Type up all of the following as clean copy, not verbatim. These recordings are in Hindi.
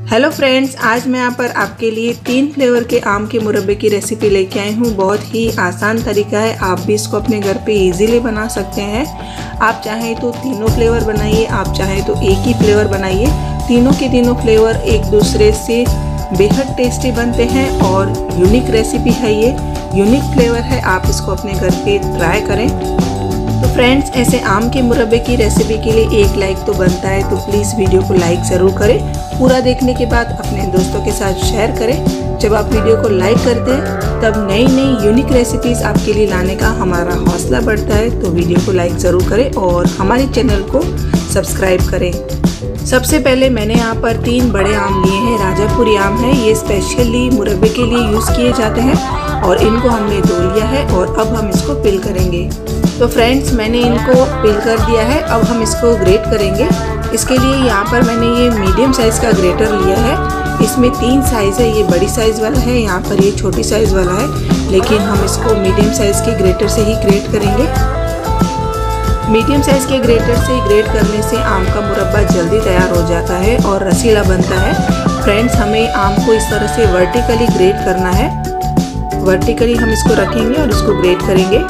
हेलो फ्रेंड्स, आज मैं यहाँ पर आपके लिए 3 फ्लेवर के आम के मुरब्बे की रेसिपी लेके आई हूँ। बहुत ही आसान तरीका है, आप भी इसको अपने घर पे इजीली बना सकते हैं। आप चाहें तो तीनों फ्लेवर बनाइए, आप चाहें तो एक ही फ्लेवर बनाइए। तीनों के तीनों फ्लेवर एक दूसरे से बेहद टेस्टी बनते हैं और यूनिक रेसिपी है। ये यूनिक फ्लेवर है, आप इसको अपने घर पे ट्राई करें। तो फ्रेंड्स, ऐसे आम के मुरब्बे की रेसिपी के लिए एक लाइक तो बनता है, तो प्लीज़ वीडियो को लाइक ज़रूर करें। पूरा देखने के बाद अपने दोस्तों के साथ शेयर करें। जब आप वीडियो को लाइक करते हैं तब नई नई यूनिक रेसिपीज़ आपके लिए लाने का हमारा हौसला बढ़ता है। तो वीडियो को लाइक ज़रूर करें और हमारे चैनल को सब्सक्राइब करें। सबसे पहले मैंने यहाँ पर 3 बड़े आम लिए हैं। राजापुरी आम है, ये स्पेशली मुरब्बे के लिए यूज़ किए जाते हैं और इनको हमने धो लिया है और अब हम इसको पिल करेंगे। तो फ्रेंड्स, मैंने इनको पिल कर दिया है, अब हम इसको ग्रेट करेंगे। इसके लिए यहाँ पर मैंने ये मीडियम साइज़ का ग्रेटर लिया है। इसमें 3 साइज़ है, ये बड़ी साइज़ वाला है, यहाँ पर ये छोटी साइज़ वाला है, लेकिन हम इसको मीडियम साइज़ के ग्रेटर से ही ग्रेट करेंगे। मीडियम साइज़ के ग्रेटर से ग्रेट करने से आम का मुरब्बा जल्दी तैयार हो जाता है और रसीला बनता है। फ्रेंड्स, हमें आम को इस तरह से वर्टिकली ग्रेट करना है। वर्टिकली हम इसको रखेंगे और इसको ग्रेट करेंगे।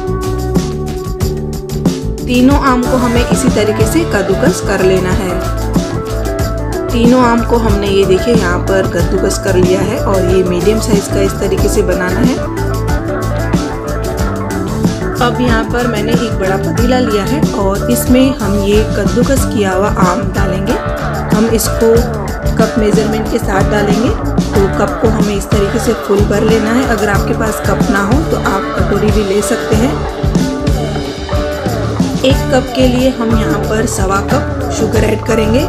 तीनों आम को हमें इसी तरीके से कद्दूकस कर लेना है। तीनों आम को हमने ये देखिए यहाँ पर कद्दूकस कर लिया है और ये मीडियम साइज़ का इस तरीके से बनाना है। अब यहाँ पर मैंने एक बड़ा पतीला लिया है और इसमें हम ये कद्दूकस किया हुआ आम डालेंगे। हम इसको कप मेजरमेंट के साथ डालेंगे। तो कप को हमें इस तरीके से फुल भर लेना है। अगर आपके पास कप ना हो तो आप कटोरी भी ले सकते हैं। 1 कप के लिए हम यहाँ पर 1.25 कप शुगर ऐड करेंगे।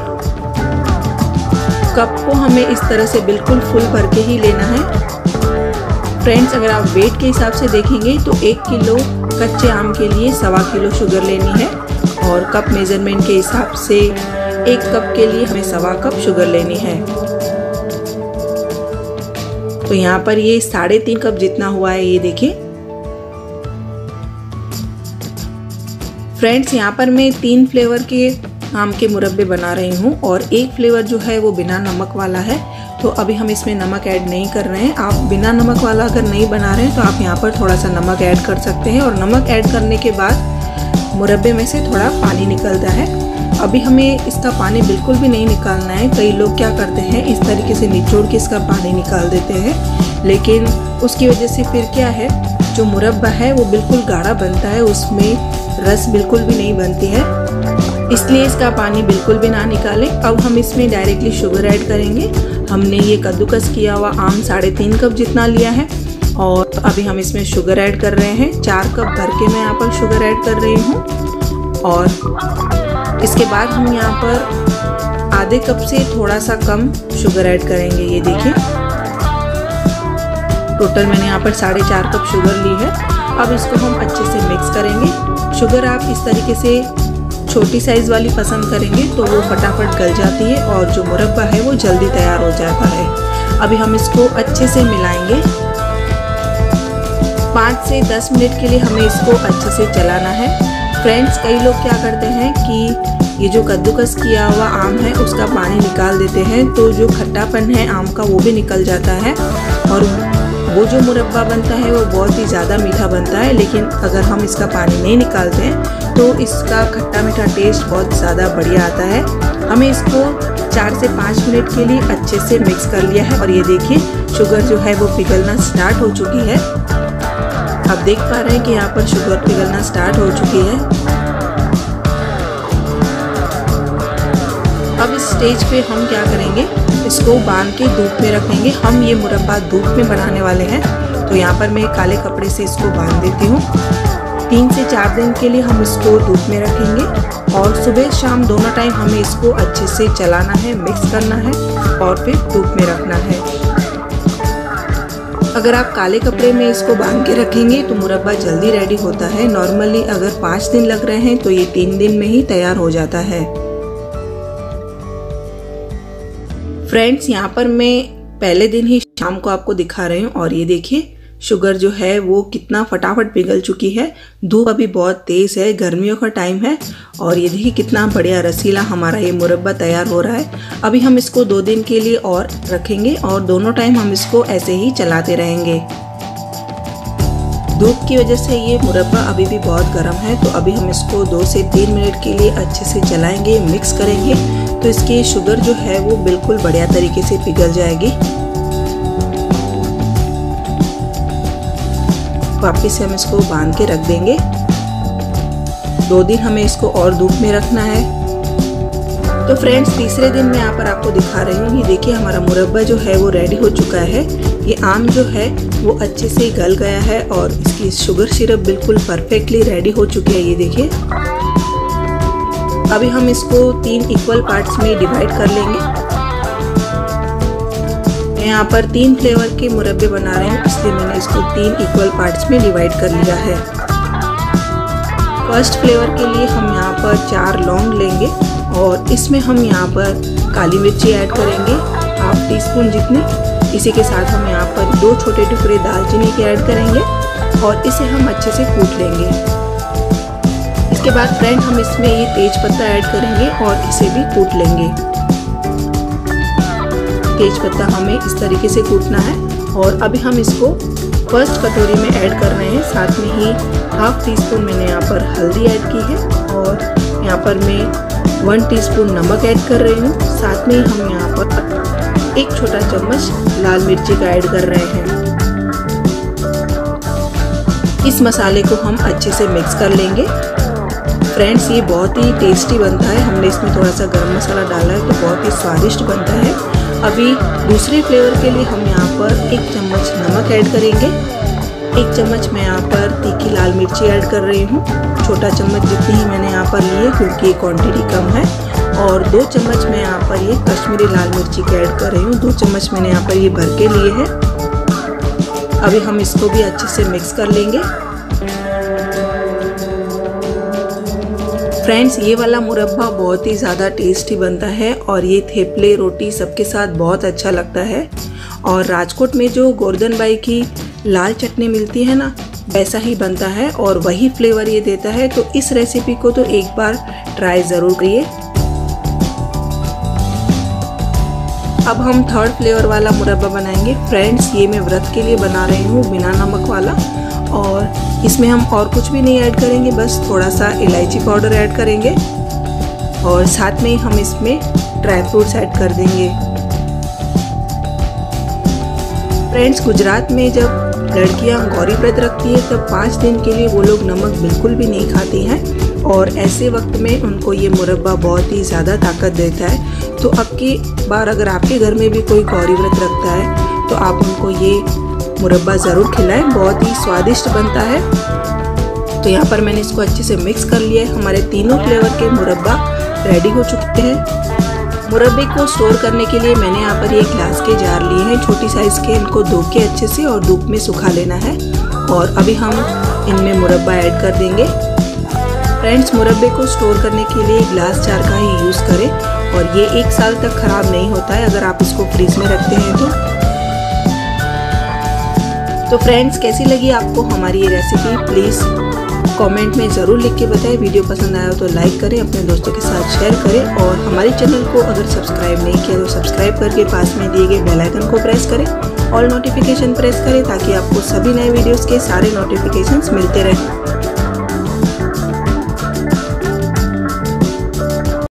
कप को हमें इस तरह से बिल्कुल फुल भर के ही लेना है। फ्रेंड्स, अगर आप वेट के हिसाब से देखेंगे तो 1 किलो कच्चे आम के लिए 1.25 किलो शुगर लेनी है और कप मेजरमेंट के हिसाब से 1 कप के लिए हमें 1.25 कप शुगर लेनी है। तो यहाँ पर ये 3.5 कप जितना हुआ है, ये देखिए। फ्रेंड्स, यहाँ पर मैं 3 फ्लेवर के आम के मुरब्बे बना रही हूँ और एक फ्लेवर जो है वो बिना नमक वाला है। तो अभी हम इसमें नमक ऐड नहीं कर रहे हैं। आप बिना नमक वाला अगर नहीं बना रहे हैं तो आप यहाँ पर थोड़ा सा नमक ऐड कर सकते हैं और नमक ऐड करने के बाद मुरब्बे में से थोड़ा पानी निकलता है। अभी हमें इसका पानी बिल्कुल भी नहीं निकालना है। कई लोग क्या करते हैं, इस तरीके से निचोड़ के इसका पानी निकाल देते हैं, लेकिन उसकी वजह से फिर क्या है, जो मुरब्बा है वो बिल्कुल गाढ़ा बनता है, उसमें रस बिल्कुल भी नहीं बनती है। इसलिए इसका पानी बिल्कुल भी ना निकालें। अब हम इसमें डायरेक्टली शुगर ऐड करेंगे। हमने ये कद्दूकस किया हुआ आम 3.5 कप जितना लिया है और अभी हम इसमें शुगर ऐड कर रहे हैं। 4 कप भर के मैं यहाँ पर शुगर ऐड कर रही हूँ और इसके बाद हम यहाँ पर आधे कप से थोड़ा सा कम शुगर ऐड करेंगे। ये देखिए, टोटल मैंने यहाँ पर 4.5 कप शुगर ली है। अब इसको हम अच्छे से मिक्स करेंगे। शुगर आप इस तरीके से छोटी साइज़ वाली पसंद करेंगे तो वो फटाफट गल जाती है और जो मुरब्बा है वो जल्दी तैयार हो जाता है। अभी हम इसको अच्छे से मिलाएंगे। 5 से 10 मिनट के लिए हमें इसको अच्छे से चलाना है। फ्रेंड्स, कई लोग क्या करते हैं कि ये जो कद्दूकस किया हुआ आम है उसका पानी निकाल देते हैं, तो जो खट्टापन है आम का वो भी निकल जाता है और वो जो मुरब्बा बनता है वो बहुत ही ज़्यादा मीठा बनता है। लेकिन अगर हम इसका पानी नहीं निकालते हैं तो इसका खट्टा मीठा टेस्ट बहुत ज़्यादा बढ़िया आता है। हमें इसको 4 से 5 मिनट के लिए अच्छे से मिक्स कर लिया है और ये देखिए, शुगर जो है वो पिघलना स्टार्ट हो चुकी है। आप देख पा रहे हैं कि यहाँ पर शुगर पिघलना स्टार्ट हो चुकी है। अब इस स्टेज पे हम क्या करेंगे, इसको बांध के धूप में रखेंगे। हम ये मुरब्बा धूप में बनाने वाले हैं, तो यहाँ पर मैं काले कपड़े से इसको बांध देती हूँ। 3 से 4 दिन के लिए हम इसको धूप में रखेंगे और सुबह शाम दोनों टाइम हमें इसको अच्छे से चलाना है, मिक्स करना है और फिर धूप में रखना है। अगर आप काले कपड़े में इसको बांध के रखेंगे तो मुरब्बा जल्दी रेडी होता है। नॉर्मली अगर 5 दिन लग रहे हैं तो ये 3 दिन में ही तैयार हो जाता है। फ्रेंड्स, यहाँ पर मैं पहले दिन ही शाम को आपको दिखा रही हूँ और ये देखिए, शुगर जो है वो कितना फटाफट पिघल चुकी है। धूप अभी बहुत तेज़ है, गर्मियों का टाइम है और ये देखिए कितना बढ़िया रसीला हमारा ये मुरब्बा तैयार हो रहा है। अभी हम इसको 2 दिन के लिए और रखेंगे और दोनों टाइम हम इसको ऐसे ही चलाते रहेंगे। धूप की वजह से ये मुरब्बा अभी भी बहुत गर्म है, तो अभी हम इसको 2 से 3 मिनट के लिए अच्छे से चलाएंगे, मिक्स करेंगे, तो इसकी शुगर जो है वो बिल्कुल बढ़िया तरीके से पिघल जाएगी। वापस से हम इसको बांध के रख देंगे। 2 दिन हमें इसको और धूप में रखना है। तो फ्रेंड्स, तीसरे दिन मैं यहाँ पर आपको दिखा रही हूँ। ये देखिए हमारा मुरब्बा जो है वो रेडी हो चुका है। ये आम जो है वो अच्छे से गल गया है और इसकी शुगर सिरप बिल्कुल परफेक्टली रेडी हो चुकी है। ये देखिए अभी हम इसको 3 इक्वल पार्ट्स में डिवाइड कर लेंगे। मैं यहाँ पर 3 फ्लेवर के मुरब्बे बना रही हूँ, इसलिए मैंने इसको 3 इक्वल पार्ट्स में डिवाइड कर लिया है। फर्स्ट फ्लेवर के लिए हम यहाँ पर 4 लौंग लेंगे और इसमें हम यहाँ पर काली मिर्ची ऐड करेंगे, ½ टीस्पून जितनी। इसी के साथ हम यहाँ पर 2 छोटे टुकड़े दालचीनी के ऐड करेंगे और इसे हम अच्छे से कूट लेंगे। इसके बाद फ्रेंड हम इसमें ये तेज पत्ता ऐड करेंगे और इसे भी कूट लेंगे। तेज पत्ता हमें इस तरीके से कूटना है और अभी हम इसको फर्स्ट कटोरी में ऐड कर रहे हैं। साथ में ही ½ टीस्पून मैंने यहाँ पर हल्दी ऐड की है और यहाँ पर मैं 1 टीस्पून नमक ऐड कर रही हूँ। साथ में ही हम यहाँ पर 1 छोटा चम्मच लाल मिर्ची का ऐड कर रहे हैं। इस मसाले को हम अच्छे से मिक्स कर लेंगे। फ्रेंड्स, ये बहुत ही टेस्टी बनता है। हमने इसमें थोड़ा सा गरम मसाला डाला है तो बहुत ही स्वादिष्ट बनता है। अभी दूसरे फ्लेवर के लिए हम यहाँ पर 1 चम्मच नमक ऐड करेंगे। 1 चम्मच मैं यहाँ पर तीखी लाल मिर्ची ऐड कर रही हूँ। छोटा चम्मच जितनी ही मैंने यहाँ पर ली है क्योंकि ये क्वांटिटी कम है। और 2 चम्मच मैं यहाँ पर ये कश्मीरी लाल मिर्ची की ऐड कर रही हूँ। 2 चम्मच मैंने यहाँ पर ये भर के लिए है। अभी हम इसको भी अच्छे से मिक्स कर लेंगे। फ्रेंड्स, ये वाला मुरब्बा बहुत ही ज़्यादा टेस्टी बनता है और ये थेपले रोटी सबके साथ बहुत अच्छा लगता है। और राजकोट में जो गोर्धन बाई की लाल चटनी मिलती है ना, वैसा ही बनता है और वही फ्लेवर ये देता है। तो इस रेसिपी को तो एक बार ट्राई ज़रूर करिए। अब हम 3rd फ्लेवर वाला मुरब्बा बनाएंगे। फ्रेंड्स, ये मैं व्रत के लिए बना रही हूँ बिना नमक वाला और इसमें हम और कुछ भी नहीं ऐड करेंगे, बस थोड़ा सा इलायची पाउडर ऐड करेंगे और साथ में ही हम इसमें ड्राई फ्रूट्स ऐड कर देंगे। फ्रेंड्स, गुजरात में जब लड़कियां गौरी व्रत रखती है तब 5 दिन के लिए वो लोग नमक बिल्कुल भी नहीं खाती हैं और ऐसे वक्त में उनको ये मुरब्बा बहुत ही ज़्यादा ताकत देता है। तो अब की बार अगर आपके घर में भी कोई गौरी व्रत रखता है तो आप उनको ये मुरब्बा ज़रूर खिलाएं, बहुत ही स्वादिष्ट बनता है। तो यहाँ पर मैंने इसको अच्छे से मिक्स कर लिया है। हमारे तीनों फ्लेवर के मुरब्बा रेडी हो चुके हैं। मुरब्बे को स्टोर करने के लिए मैंने यहाँ पर ये ग्लास के जार लिए हैं, छोटी साइज़ के। इनको धो के अच्छे से और धूप में सुखा लेना है और अभी हम इनमें मुरब्बा ऐड कर देंगे। फ्रेंड्स, मुरब्बे को स्टोर करने के लिए ग्लास जार का ही यूज़ करें और ये 1 साल तक ख़राब नहीं होता है अगर आप इसको फ्रीज में रखते हैं तो फ्रेंड्स, कैसी लगी आपको हमारी ये रेसिपी प्लीज़ कमेंट में ज़रूर लिख के बताएं। वीडियो पसंद आया हो तो लाइक करें, अपने दोस्तों के साथ शेयर करें और हमारे चैनल को अगर सब्सक्राइब नहीं किया तो सब्सक्राइब करके पास में दिए गए बेल आइकन को प्रेस करें, ऑल नोटिफिकेशन प्रेस करें ताकि आपको सभी नए वीडियोस के सारे नोटिफिकेशंस मिलते रहें।